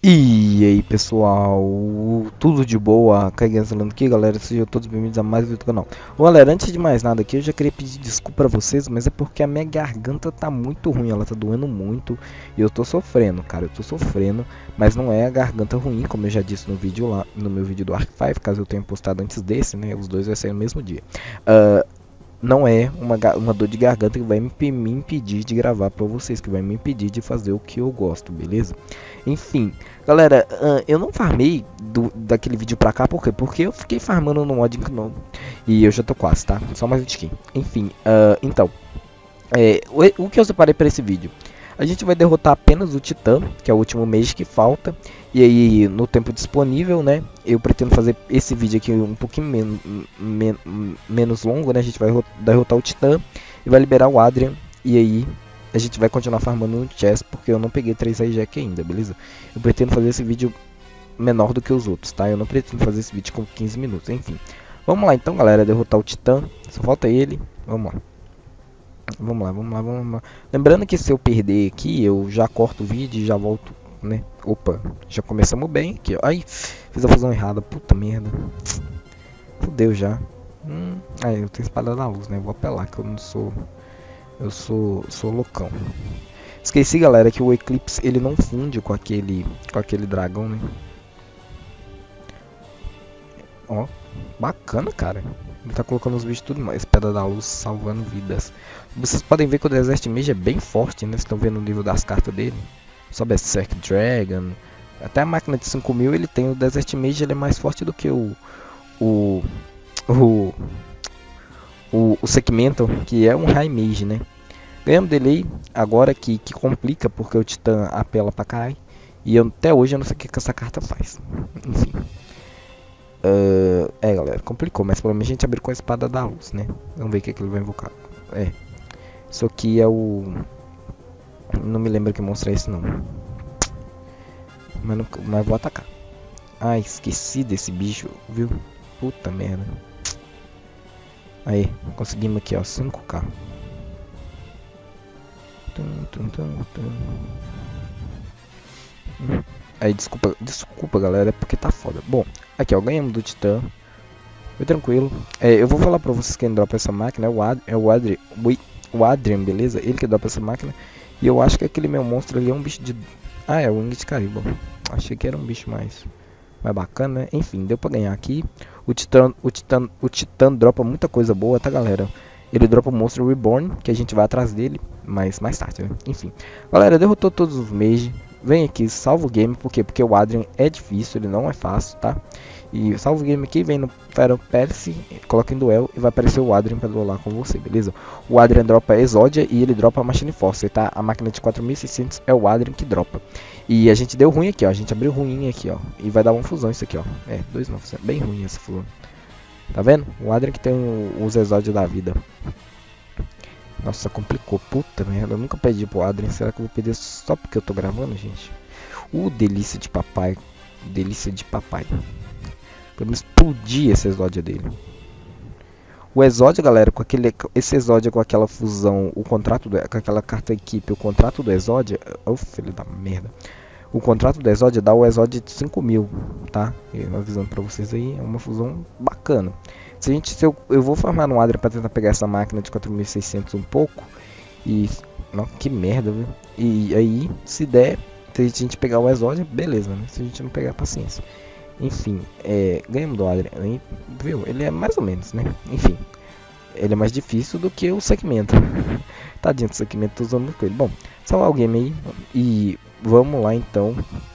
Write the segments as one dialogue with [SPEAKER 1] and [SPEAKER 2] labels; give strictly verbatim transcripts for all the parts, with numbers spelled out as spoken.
[SPEAKER 1] E aí pessoal, tudo de boa? Kaigan falando aqui, galera, sejam todos bem-vindos a mais um vídeo do canal. Bom, galera, antes de mais nada aqui, eu já queria pedir desculpa pra vocês, mas é porque a minha garganta tá muito ruim, ela tá doendo muito e eu tô sofrendo, cara, eu tô sofrendo, mas não é a garganta ruim, como eu já disse no vídeo lá, no meu vídeo do Arc cinco, caso eu tenha postado antes desse, né, os dois vai sair no mesmo dia. Uh, Não é uma, uma dor de garganta que vai me, me impedir de gravar pra vocês, que vai me impedir de fazer o que eu gosto, beleza? Enfim, galera, uh, eu não farmei do, daquele vídeo pra cá, por quê? Porque eu fiquei farmando no mod não, e eu já tô quase, tá? Só mais um tiquinho. Enfim, uh, então, é, o, o que eu separei pra esse vídeo? A gente vai derrotar apenas o Titã, que é o último mage que falta. E aí, no tempo disponível, né? Eu pretendo fazer esse vídeo aqui um pouquinho men men menos longo, né? A gente vai derrotar o Titã e vai liberar o Adrian. E aí, a gente vai continuar farmando no chest, porque eu não peguei três hijack ainda, beleza? Eu pretendo fazer esse vídeo menor do que os outros, tá? Eu não pretendo fazer esse vídeo com quinze minutos, enfim. Vamos lá então, galera, derrotar o Titã. Só falta ele. Vamos lá. Vamos lá, vamos lá, vamos lá. Lembrando que se eu perder aqui, eu já corto o vídeo e já volto, né? Opa, já começamos bem aqui, ó. Ai, fiz a fusão errada, puta merda. Fudeu já. Hum, aí eu tenho espada da luz, né? Vou apelar que eu não sou... Eu sou, sou loucão. Esqueci, galera, que o Eclipse, ele não funde com aquele, com aquele dragão, né? Ó, bacana, cara. Ele tá colocando os bichos tudo mais. Pedra da luz salvando vidas. Vocês podem ver que o Desert Mage é bem forte, né? Vocês estão vendo o nível das cartas dele. Só Berserk Dragon. Até a máquina de cinco mil ele tem. O Desert Mage ele é mais forte do que o. O. O. O, o Segmental, que é um High Mage, né? Ganhamos dele aí. Agora que, que complica, porque o Titã apela pra caralho. E eu, até hoje eu não sei o que, que essa carta faz. Enfim. Uh, é, galera, complicou, mas pelo menos a gente abriu com a espada da luz, né? Vamos ver o que, que ele vai invocar. É, isso aqui é o... Não me lembro que monstro é esse, não. Mas, não, mas vou atacar. Ai, esqueci desse bicho, viu? Puta merda. Aí, conseguimos aqui, ó, cinco K. Tum, tum, tum, tum. Hum. Aí, desculpa, desculpa, galera, é porque tá foda. Bom, aqui, ó, ganhamos do Titã. Foi tranquilo. É, eu vou falar pra vocês quem dropa essa máquina. É o, Ad, é o, Adri, o Adrian, beleza? Ele que dropa essa máquina. E eu acho que aquele meu monstro ali é um bicho de... Ah, é o Winged Caribou. Achei que era um bicho mais, mais bacana, né? Enfim, deu pra ganhar aqui. O Titã, o, Titã, o Titã dropa muita coisa boa, tá, galera? Ele dropa o monstro Reborn, que a gente vai atrás dele, mas mais tarde, né? Enfim. Galera, derrotou todos os mages. Vem aqui, salva o game, por quê? Porque o Adrian é difícil, ele não é fácil, tá? E salva o game aqui, vem no Feral Percy, coloca em duel e vai aparecer o Adrian pra duelar com você, beleza? O Adrian dropa Exodia e ele dropa a Machine Force, tá? A máquina de quatro mil e seiscentos é o Adrian que dropa. E a gente deu ruim aqui, ó, a gente abriu ruim aqui, ó. E vai dar uma fusão isso aqui, ó. É, dois não, bem ruim essa fusão. Tá vendo? O Adrian que tem os Exodia da vida. Nossa, complicou. Puta merda, eu nunca pedi pro Adrian. Será que eu vou perder só porque eu tô gravando, gente? Uh, delícia de papai. Delícia de papai. Pelo menos explodir esse Exódia dele. O Exódia, galera, com aquele, esse Exódia com aquela fusão, o contrato do, com aquela carta equipe, o contrato do Exódia. Oh, filho da merda. O contrato do Exódia dá o Exódia de cinco mil, tá? Eu avisando pra vocês aí, é uma fusão bacana. Se a gente, se eu, eu vou farmar no Adrian pra tentar pegar essa máquina de quatro mil e seiscentos um pouco. E... Não, que merda, viu? E aí, se der, se a gente pegar o Exódia, beleza, né? Se a gente não pegar, paciência. Enfim, é, ganhamos do Adrian, hein? Viu? Ele é mais ou menos, né? Enfim, ele é mais difícil do que o Segmento. Tadinho do Segmento, tô usando muito com ele. Bom, salvar o game aí. E vamos lá então.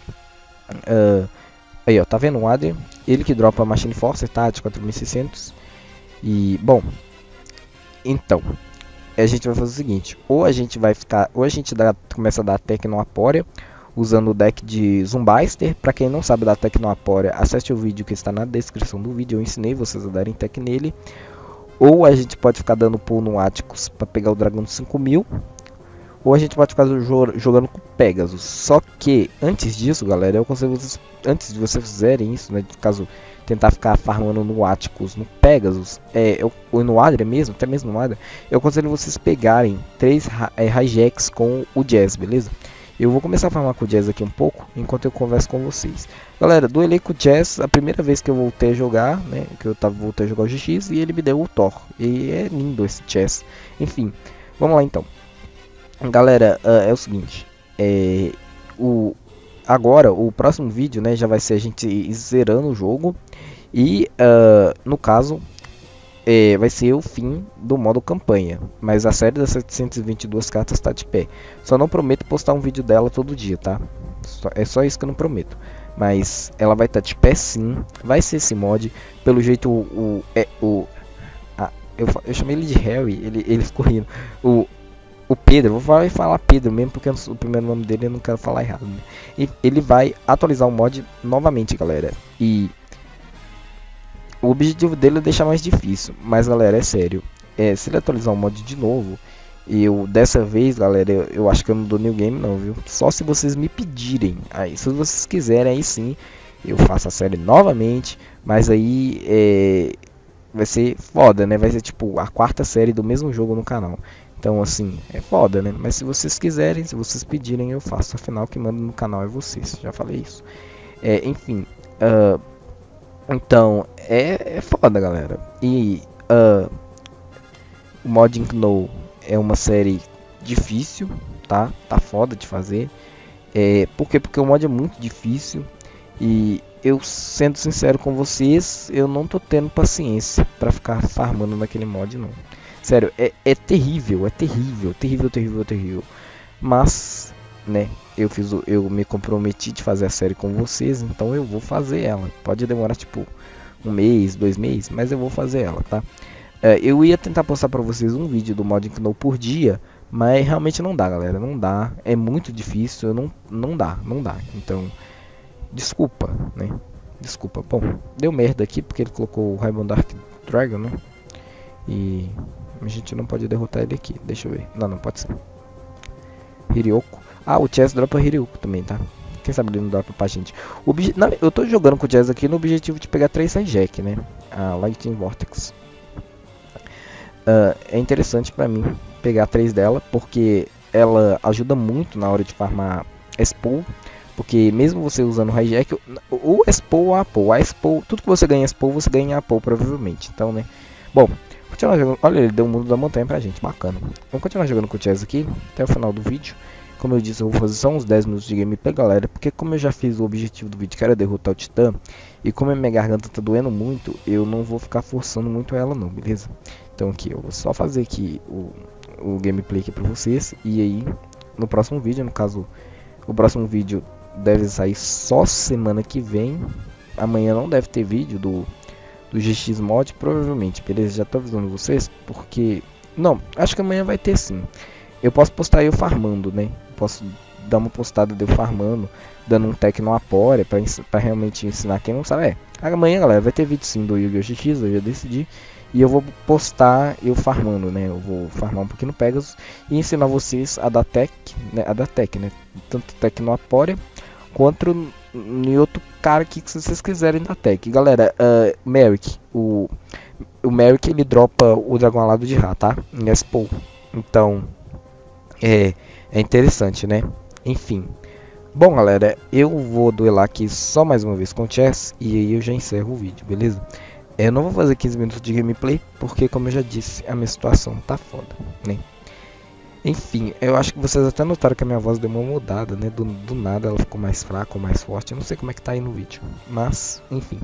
[SPEAKER 1] Uh, aí, ó, tá vendo o Adrian? Ele que dropa a Machine Force, tá? De quatro mil e seiscentos. E, bom, então, a gente vai fazer o seguinte: ou a gente vai ficar, ou a gente dá, começa a dar Tecnoapórea usando o deck de Zumbaster. Pra quem não sabe da Tecnoapórea, acesse o vídeo que está na descrição do vídeo. Eu ensinei vocês a darem tech nele. Ou a gente pode ficar dando pull no Atticus para pegar o dragão de cinco mil. Ou a gente pode ficar jogando com Pegasus. Só que antes disso, galera, eu aconselho vocês, antes de vocês fizerem isso, né, caso tentar ficar farmando no Atticus, no Pegasus, é, eu, ou no Adria mesmo, até mesmo no Adria, eu aconselho vocês pegarem três é, hijacks com o Jazz, beleza? Eu vou começar a farmar com o Jazz aqui um pouco, enquanto eu converso com vocês. Galera, duelei com o Jazz a primeira vez que eu voltei a jogar, né? Que eu tava, voltei a jogar o G X, e ele me deu o Thor. E é lindo esse Jazz. Enfim, vamos lá então. Galera, uh, é o seguinte. É, o, agora, o próximo vídeo, né, já vai ser a gente zerando o jogo. E, uh, no caso... É, vai ser o fim do modo campanha, mas a série das setecentas e vinte e duas cartas está de pé. Só não prometo postar um vídeo dela todo dia, tá? Só, é só isso que eu não prometo. Mas ela vai estar tá de pé sim, vai ser esse mod. Pelo jeito o... o, é, o a, eu, eu chamei ele de Harry, ele, ele ficou rindo. O, o Pedro, vou falar, falar Pedro mesmo, porque o primeiro nome dele eu não quero falar errado, né? E ele vai atualizar o mod novamente, galera. E... o objetivo dele é deixar mais difícil, mas galera, é sério, é, se ele atualizar o mod de novo, eu dessa vez, galera, eu, eu acho que eu não dou new game não, viu? Só se vocês me pedirem, aí se vocês quiserem, aí sim, eu faço a série novamente, mas aí é, vai ser foda, né? Vai ser tipo a quarta série do mesmo jogo no canal. Então assim, é foda, né? Mas se vocês quiserem, se vocês pedirem, eu faço. Afinal, quem manda no canal é vocês, já falei isso. É, enfim, uh, então, é, é foda, galera. E uh, o Modding Know é uma série difícil, tá? Tá foda de fazer. É, por quê? Porque o mod é muito difícil. E eu, sendo sincero com vocês, eu não tô tendo paciência pra ficar farmando naquele mod, não. Sério, é, é terrível, é terrível, terrível, terrível, terrível. Mas, né? Eu, fiz o, eu me comprometi de fazer a série com vocês, então eu vou fazer ela. Pode demorar tipo um mês, dois meses, mas eu vou fazer ela, tá? É, eu ia tentar postar pra vocês um vídeo do Modding Know por dia, mas realmente não dá, galera, não dá. É muito difícil, não, não dá, não dá. Então, desculpa, né? Desculpa. Bom, deu merda aqui porque ele colocou o Rainbow Dark Dragon, né? E a gente não pode derrotar ele aqui. Deixa eu ver. Não, não pode ser. Hiryoko. Ah, o Chess dropa Hiryoko também, tá? Quem sabe ele não dropa pra gente. O não, eu tô jogando com o Chess aqui no objetivo de pegar três Hijack, né? A Lightning Vortex. Uh, é interessante pra mim pegar três dela, porque ela ajuda muito na hora de farmar Expo. Porque mesmo você usando o Hijack, o Expo ou a Apo, a Expo, tudo que você ganha Expo, você ganha Apo provavelmente. Então, né? Bom, continuar jogando. Olha, ele deu o mundo da montanha pra gente, bacana. Vamos continuar jogando com o Chess aqui até o final do vídeo. Como eu disse, eu vou fazer só uns dez minutos de gameplay, galera, porque como eu já fiz o objetivo do vídeo, que era derrotar o Titã, e como a minha garganta tá doendo muito, eu não vou ficar forçando muito ela não, beleza? Então aqui, eu vou só fazer aqui o, o gameplay aqui pra vocês, e aí, no próximo vídeo, no caso, o próximo vídeo deve sair só semana que vem, amanhã não deve ter vídeo do, do G X Mod, provavelmente, beleza? Já tô avisando vocês, porque, não, acho que amanhã vai ter sim. Eu posso postar eu farmando, né? Posso dar uma postada de eu farmando, dando um tech no Aporia pra, pra realmente ensinar quem não sabe. É, amanhã, galera, vai ter vídeo sim do Yu-Gi-Oh! G X, eu já decidi. E eu vou postar eu farmando, né? Eu vou farmar um pouquinho no Pegasus e ensinar vocês a dar tech, né? A dar tech, né? Tanto tech no Aporia quanto em outro cara aqui que vocês quiserem dar tech. Galera, uh, Merrick, o, o Merrick ele dropa o dragão alado de Ra, tá? Em Expo. Então... É, é interessante, né? Enfim. Bom, galera, eu vou duelar aqui só mais uma vez com o Chess e aí eu já encerro o vídeo, beleza? Eu não vou fazer quinze minutos de gameplay porque, como eu já disse, a minha situação tá foda, né? Enfim, eu acho que vocês até notaram que a minha voz deu uma mudada, né? Do, do nada ela ficou mais fraca ou mais forte. Eu não sei como é que tá aí no vídeo, mas, enfim.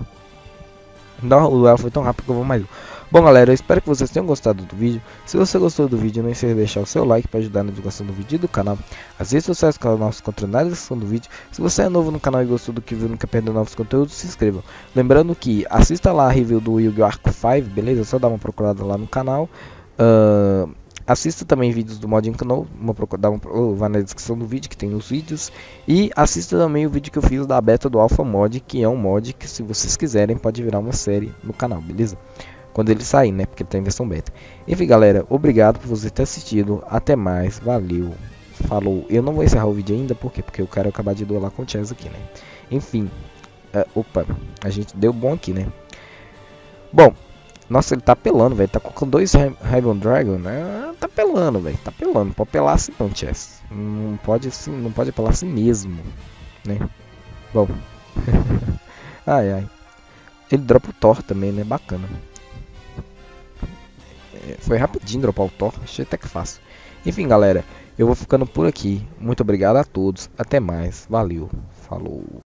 [SPEAKER 1] Não, o duelo foi tão rápido que eu vou mais um. Bom, galera, eu espero que vocês tenham gostado do vídeo. Se você gostou do vídeo, não esqueça de deixar o seu like para ajudar na divulgação do vídeo e do canal. As redes sociais do canal se encontram na descrição do vídeo. Se você é novo no canal e gostou do que viu, não quer perder novos conteúdos, se inscreva. Lembrando que assista lá a review do Yu-Gi-Oh! Arco cinco, beleza? É só dar uma procurada lá no canal. Uh, assista também vídeos do Modding Know, uma procura, uma, oh, vai na descrição do vídeo que tem os vídeos. E assista também o vídeo que eu fiz da beta do Alpha Mod, que é um mod que, se vocês quiserem, pode virar uma série no canal, beleza? Quando ele sair, né? Porque ele tá em versão beta. Enfim, galera, obrigado por você ter assistido. Até mais, valeu, falou. Eu não vou encerrar o vídeo ainda, por quê? Porque eu quero acabar de duelar com o Chess aqui, né? Enfim, uh, opa, a gente deu bom aqui, né? Bom, nossa, ele tá apelando, velho. Tá com dois Rainbow Dragon, né? tá pelando, velho. Tá pelando. Pode pelar assim não, Chess. Não pode assim, não pode pelar assim mesmo, né? Bom. Ai, ai. Ele dropa o Thor também, né? Bacana. É, foi rapidinho dropar o Thor. Achei até que fácil. Enfim, galera. Eu vou ficando por aqui. Muito obrigado a todos. Até mais. Valeu. Falou.